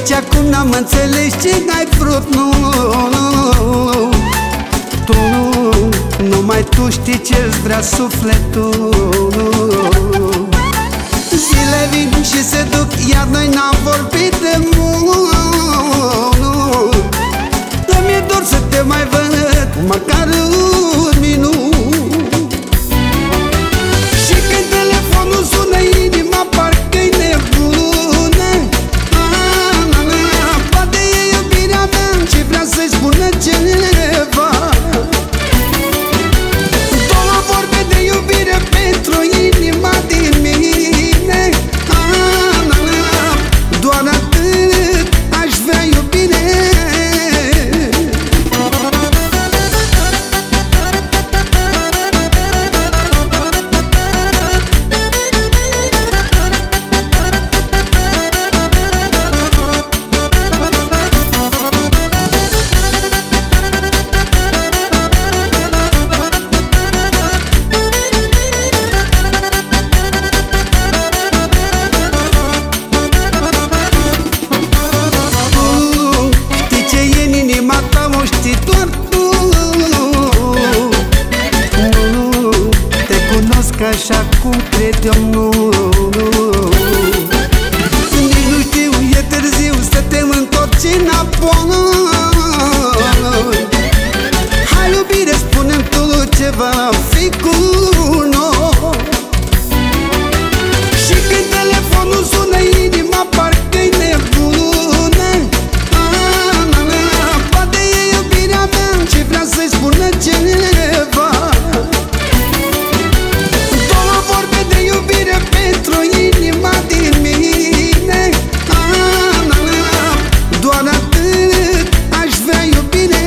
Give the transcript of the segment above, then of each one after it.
Nici acum n-am înțeles ce n-ai vrut, nu. Tu, numai tu știi ce-ți vrea sufletul. Zile vin și se duc, iar noi n-am vorbit de mult. Mi-e dor să te mai văd, măcar un minut. Și când telefonul sună, inima parcă-i nebună. Poate e iubirea mea ce vrea să-i spună ceva. Două vorbe de iubire pentru inima din mine. Doar atât aș vrea iubire. Așa cum cred eu, nu. Nici nu știu, e târziu să te întorci înapoi. Hai iubire, spune-mi tu ce va fi cu noi. Și când telefonul sună, inima parcă-i nebună. Poate e iubirea mea ce vrea să-i spună ceva. Pentru inima din mine. Doar atât aș vrea iubire.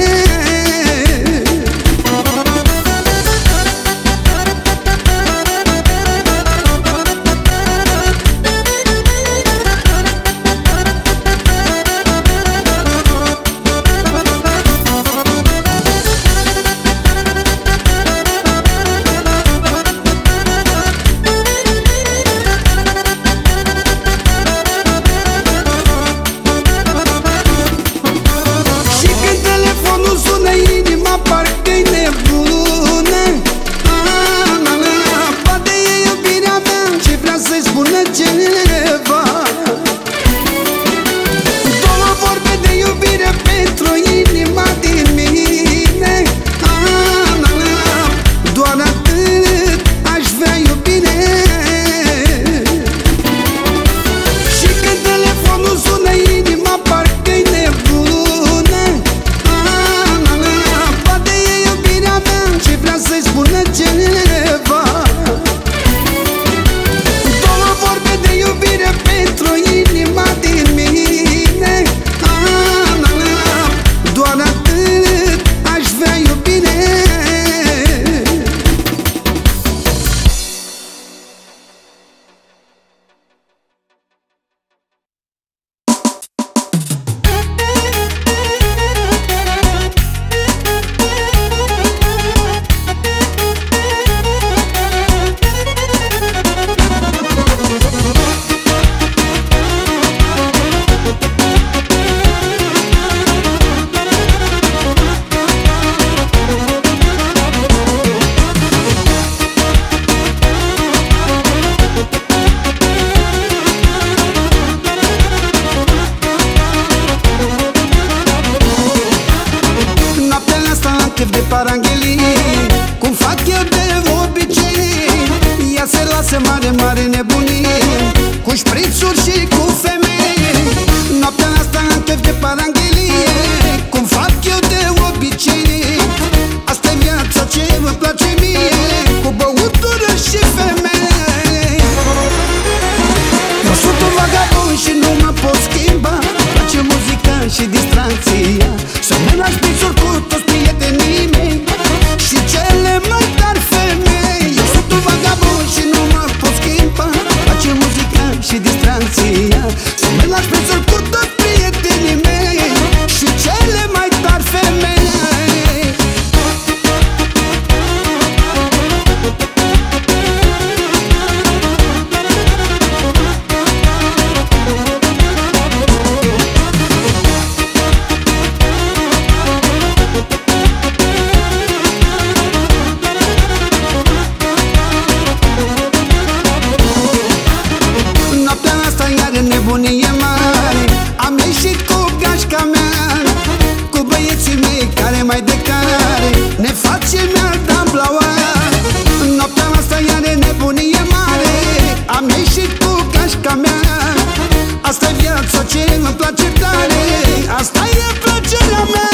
Și distracția, să ne lași picior cu toți prietenii mei și cele mai tari femei. Eu sunt un vagabond și nu mă pot schimba. gașca mea, cu băieții mei care mai de care ne face mi-a blaua. Noaptea asta ea de nebunie mare, am ieșit cu gașca mea. Asta-i viața ce îmi place tare, asta e plăcerea mea.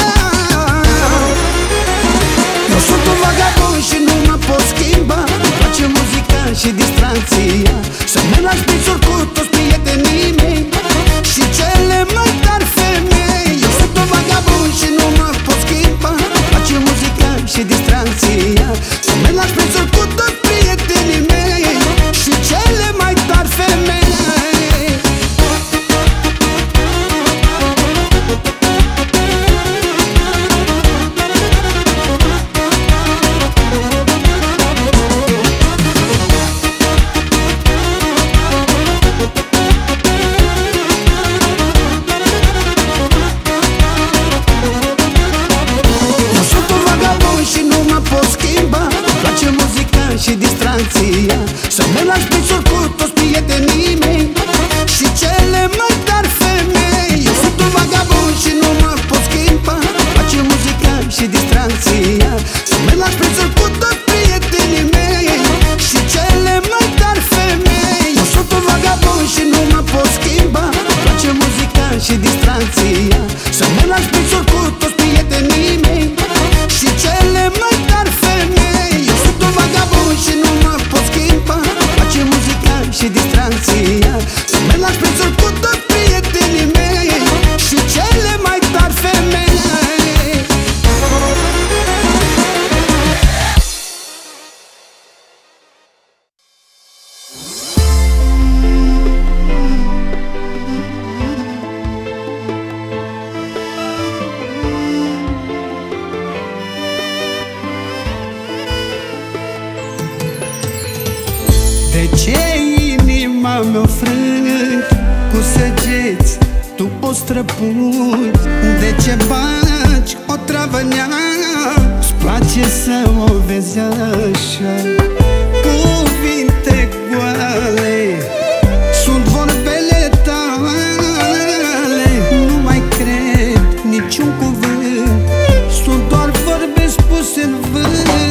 Eu sunt un vagabond și nu mă pot schimba, îmi place muzica și distracția, să ne las pisuri cu toți prietenii mei și cele mai tari femei. Eu sunt un vagabond și nu mă pot schimba, îmi place muzica și distracția, să ne las pisuri cu toți prietenii mei și cele mai tari femei. Și distracția, să ne las pisuri cu toți prietenii mei și cele mai tari femei. Eu sunt un vagabond și nu mă pot schimba, face muzica și distracția, să ne las pisuri cu toți prietenii mei și cele mai tari femei. Eu sunt un vagabond și nu mă pot schimba, face muzica și distracția, să ne las pisuri cu toți prietenii mei și cele mai tari femei. Eu sunt un vagabond și nu mă pot schimba, face muzica și distracția, să ne las pisuri cu toți prietenii mei și cele mai tari femei. De ce inima mea frângi cu săgeți, tu o străpungi? De ce bagi o travă în ea, îți place să o vezi așa? Cuvinte goale sunt vorbele tale, nu mai cred niciun cuvânt, sunt doar vorbe spuse în vânt.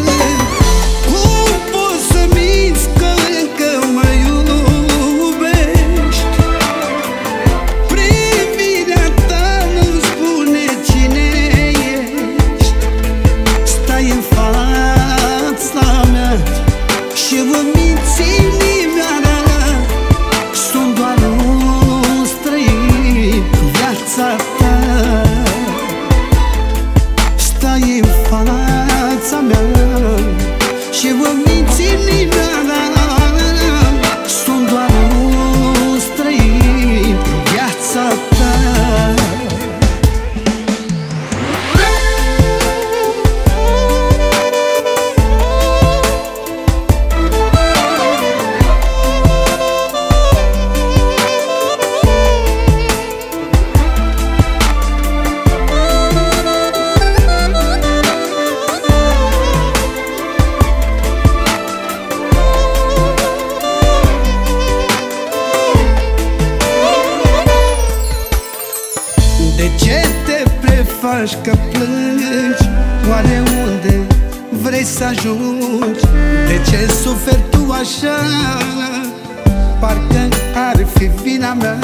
Faci că plângi, oare unde vrei să ajungi? De ce suferi tu așa? Parcă ar fi vina mea.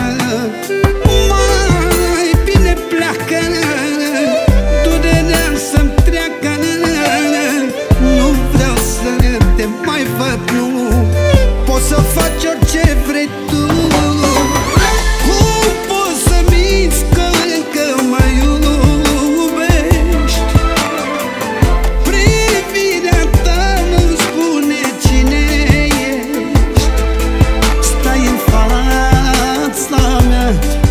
Mai bine pleacă, durerea să-mi treacă. Nu vreau să te mai văd, nu poți să faci orice vrei tu. Cum poți să minți că încă mă iubești? Privirea ta nu-mi spune cine ești. Stai în fața mea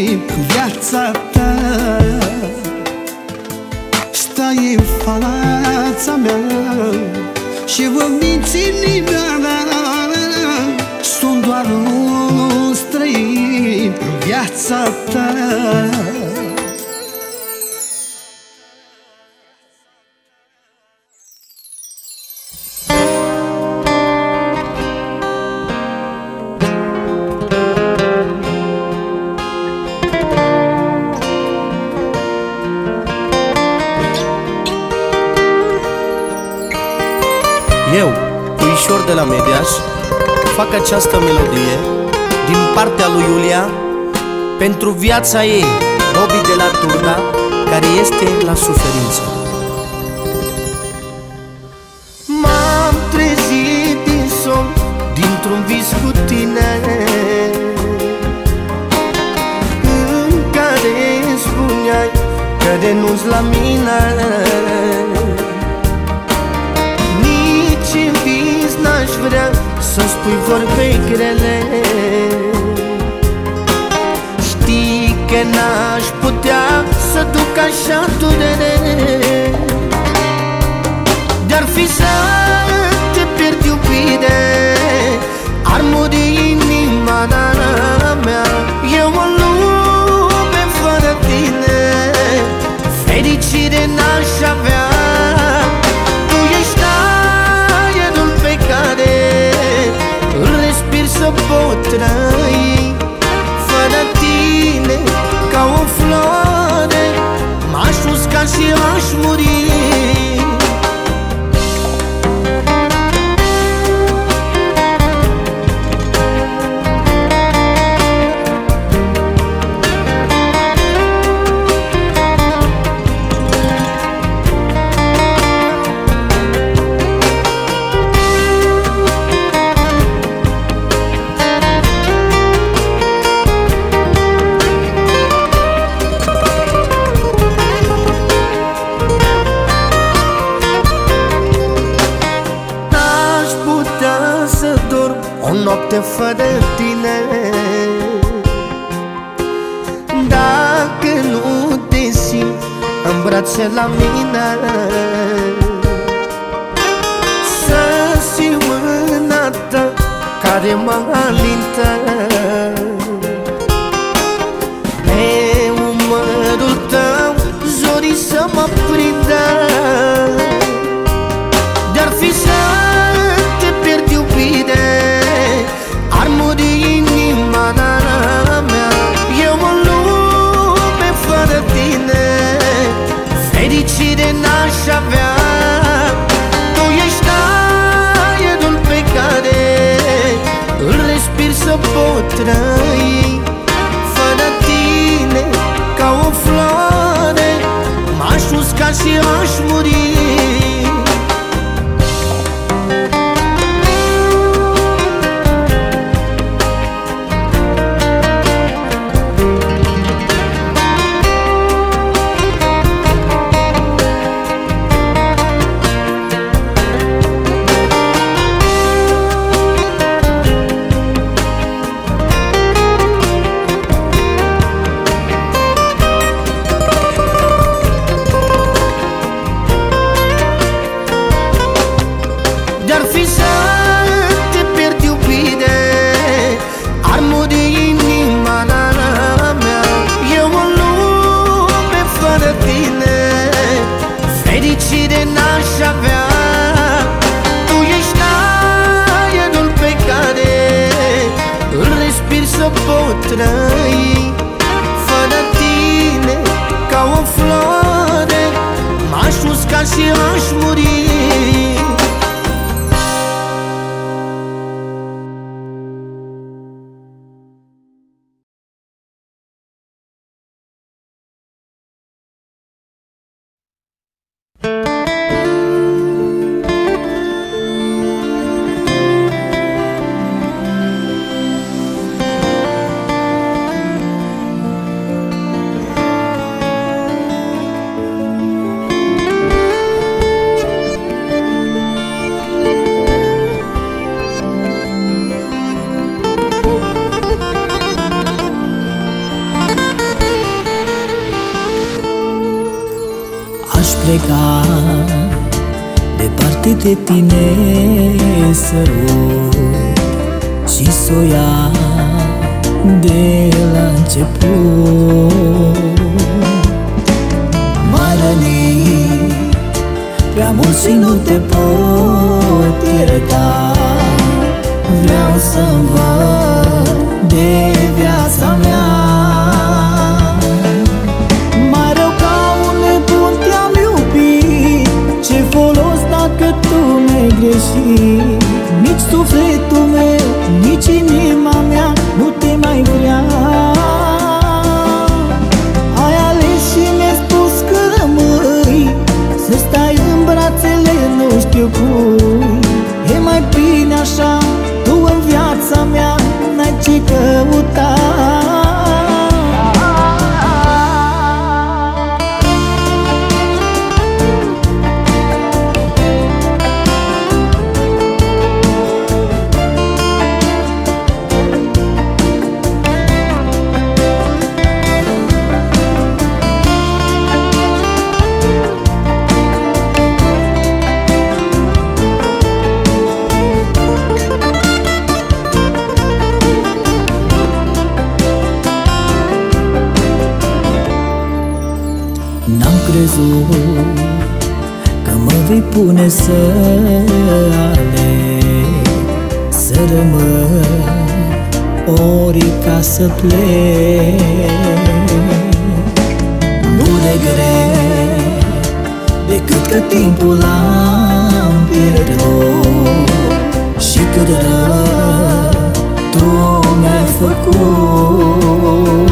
în viața ta. Stai în fața mea și vă minți nimeni. Sunt doar un străin în viața ta. Eu, Puișor de la Mediaș, fac această melodie din partea lui Iulia pentru viața ei, Bobby de la Turda, care este la suferință. M-am trezit din somn, dintr-un vis cu tine, în care spuneai că renunți la mine. Nici în vis n-aș vrea să-mi spui vorbe grele. Știi că n-aș putea să duc așa durere. De-ar fi să te pierd, iubire, ar muri inima mea. Eu o lume fără tine, fericire n-aș avea. Tu ești aerul pe care îl respir să pot trăi. Fără tine, ca o floare, m-aș usca și aș muri. O noapte fără tine, dacă nu te simt în brațe la mine. Să simt mâna ta care mă alintă pe umărul tău, zorii să mă prindă. De-ar fi să te pierd, iubire, ar muri inima mea. Eu o lume fără tine, fericire n-aș avea. Tu ești aerul pe care îl respir să pot trăi. Fără tine, ca o floare, m-aș usca și aș muri. De-ar fi să te pierd, iubire, ar muri inima mea. Eu o lume fără tine, fericire n-aș avea. Tu ești aerul pe care îl respir să pot trăi. Fără tine, ca o floare, m-aș usca și aș muri. pleca departe de tine să rog și s-o ia de la început. M-ai rănit prea mult și nu te pot ierta. Vreau să învăț de viața mea. Mai rău ca un nebun te-am iubit. Ce folos dacă tu mi-ai greșit? Nici sufletul meu, nici inima mea nu te mai vrea. Ai ales și mi-ai spus că rămâi, să stai în brațele nu știu cui. E mai bine așa, tu în viața mea n-ai ce căuta. N-am crezut că mă vei pune să aleg, să rămân ori ca să plec. Nu regret decât că timpul l-am pierdut și cât rău tu mi-ai făcut.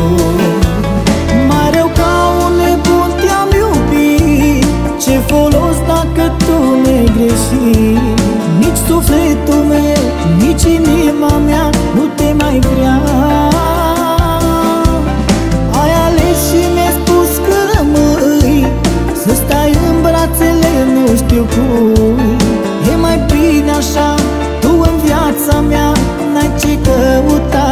Ce folos dacă tu mi-ai greșit? Nici sufletul meu, nici inima mea nu te mai vrea. Ai ales și mi-ai spus că rămâi, să stai în brațele nu știu cui. E mai bine așa, tu în viața mea n-ai ce căuta.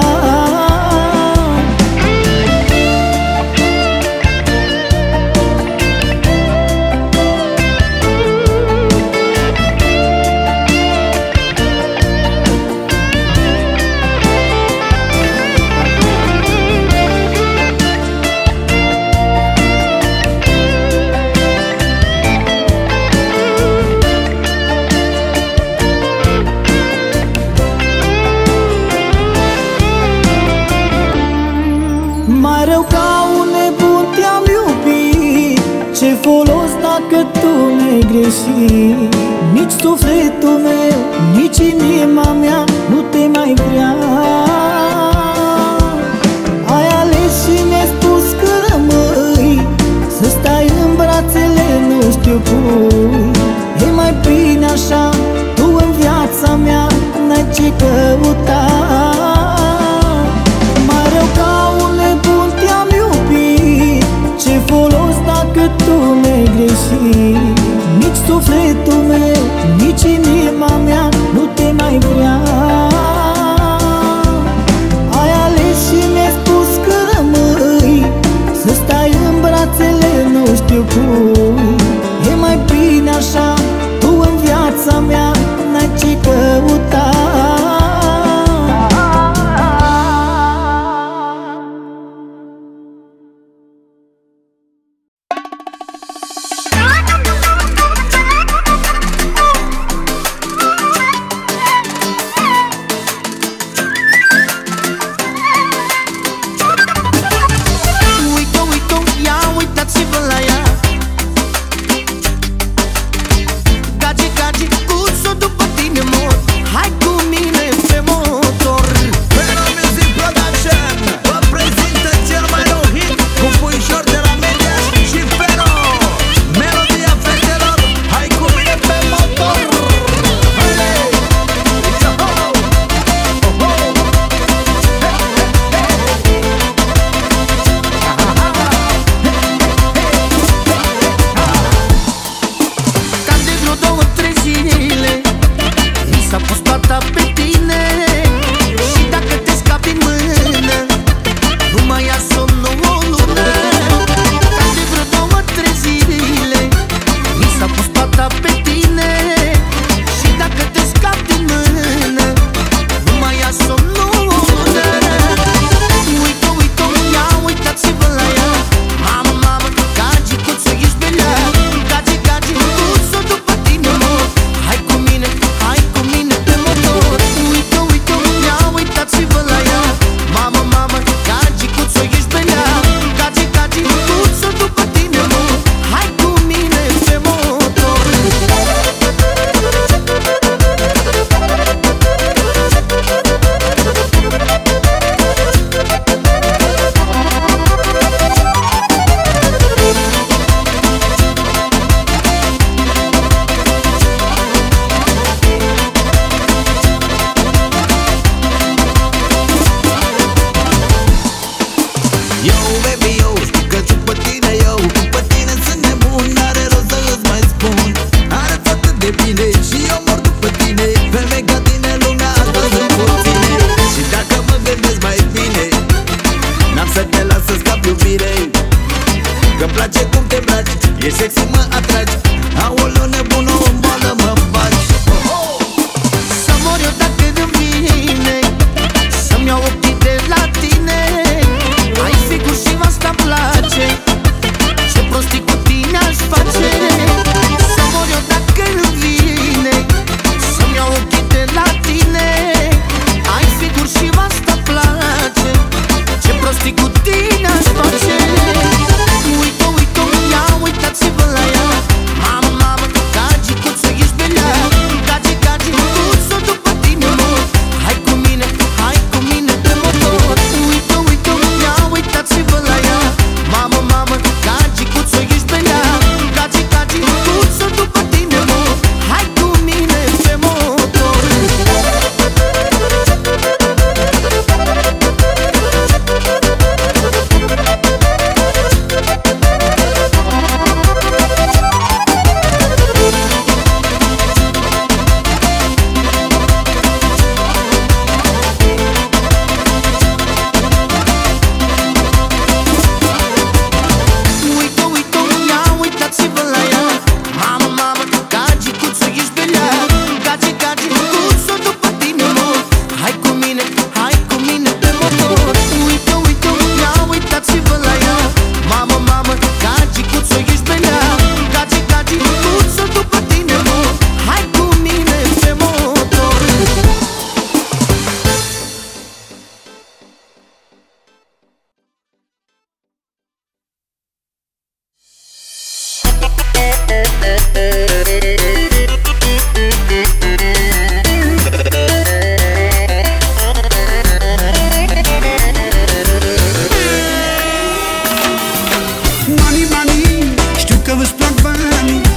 Mai rău ca un nebun te-am iubit. Ce folos dacă tu mi-ai greșit? Nici sufletul meu, nici inima mea nu te mai vrea. Ai ales și mi-ai spus că rămâi, să stai în brațele nu știu cui. E mai bine așa, tu în viața mea n-ai ce căuta. Ce folos dacă tu mi-ai greșit? Nici sufletul meu, nici inima mea nu te mai vrea. Ai ales și mi-ai spus că rămâi, să stai în brațele nu știu cui. E mai bine așa, tu în viața mea n-ai ce căuta. sexy mă atragi. Aoleu nebună, o boală mă bagi. Să mor eu dacă îmi vine să-mi iau ochii de la tine. Ai figur și asta-mi place, ce prostii cu tine aș face. Să mor eu dacă îmi vine să-mi iau ochii de la tine. Ai figur și asta-mi place, ce prostii cu tine aș face. Uite, uite, ia uitați-vă la ea. Mamă, mamă, gagicuță, ești belea. Gagi, gagicuță, după tine mor. Hai cu mine pe motor. Uite, uite, ia uitați-vă la ea. Mamă, mamă, gagicuță, ești belea. Gagi, gagicuță, după tine mor. Hai cu mine pe motor. Uite, uite, ia uitați-vă la ea. Mamă, mamă, gagicuță, ești belea. Gagi, gagicuță, după tine mor. Hai cu mine pe motor. Uite, uite, ia uitați-vă la ea. Mamă, mamă, gagicuță, ești belea. Gagi, gagicuță, după tine mor. Hai cu mine pe motor. Banii, banii, știu că vă-ți plac banii.